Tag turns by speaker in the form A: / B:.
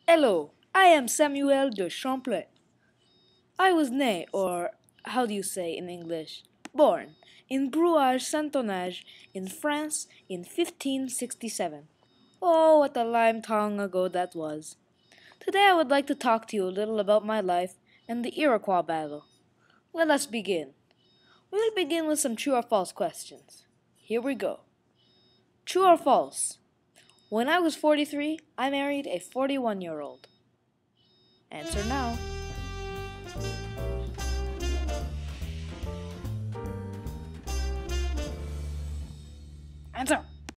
A: Hello, I am Samuel de Champlain. I was né, or how do you say in English, born in Brouage-Saint-Onage in France in 1567. Oh, what a lime tongue ago that was. Today I would like to talk to you a little about my life and the Iroquois battle. Let us begin. We will begin with some true or false questions. Here we go. True or false? When I was 43, I married a 41-year-old. Answer now. Answer.